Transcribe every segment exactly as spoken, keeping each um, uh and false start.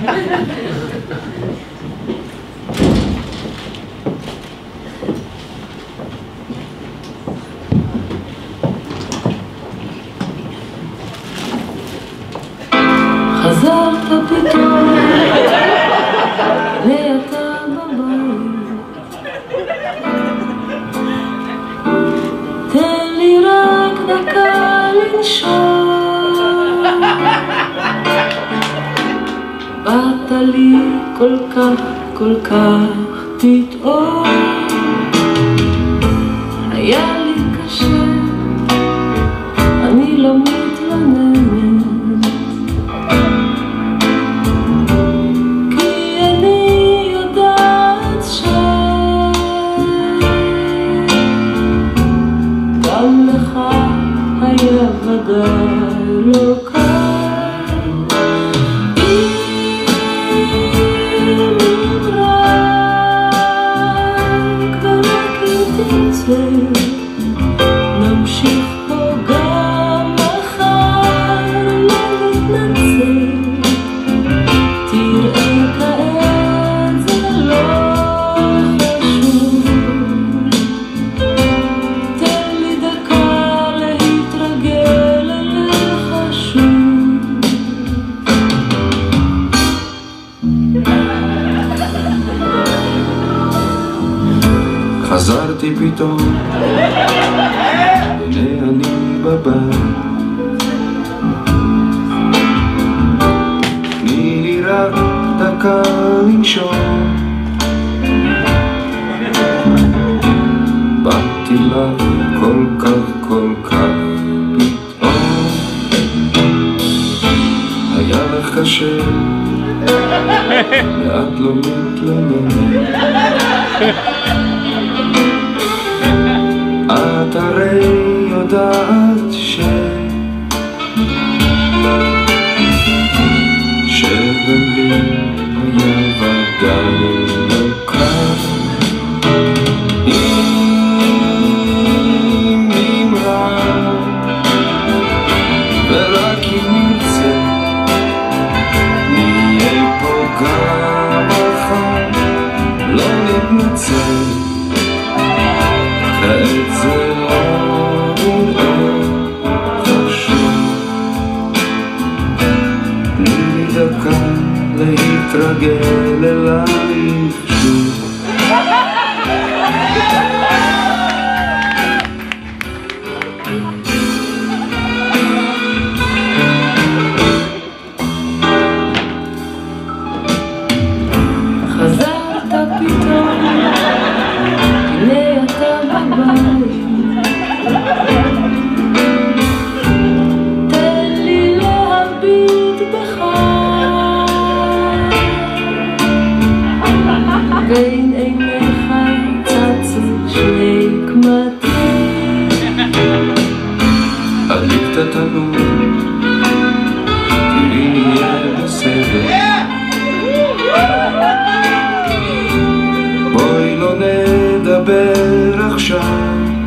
חזרת פתאום, ואתה בבית. תן לי רק דקה לנשום. באת לי כל כך, כל כך פתאום. היה לי קשה, אני לא מתלוננת. היה ודאי לא קל אם רק ורק אם תרצה נמשיך פה גם מחר לא נתנצל תראה כעת זה לא חשוב תן לי דקה חזרתי פתאום, הנה אני בבית. תני לי רק דקה לנשום. באתי לך כל כך כל כך פתאום. היה לך קשה, ואת לא מתלוננת. את הרי יודעת ש... שגם לי היה ודאי לא קל אם נמרא ורק אם נרצה נהיה פה גם מחר לא נתנצל כעת זה לא נראה חשוב תני לי דקה להתרגל אלייך שוב חזרת פתאום הנה אתה בבית תן לי להביט בך בין עיניך צצו שני קמטים עלי קטנות תראי יהיה בסדר בואי לא נדבר עכשיו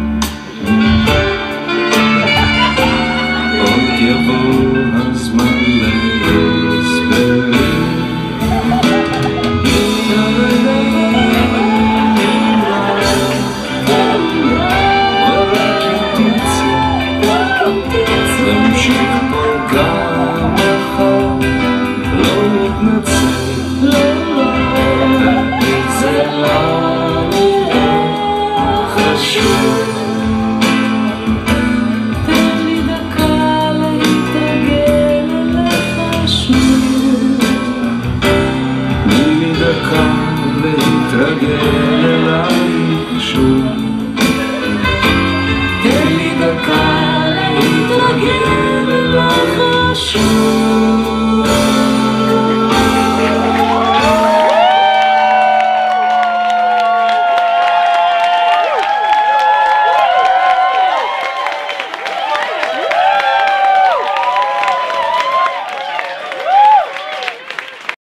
עוד יבוא הזמן להסברים ורק אם תרצה נמשיך פה גם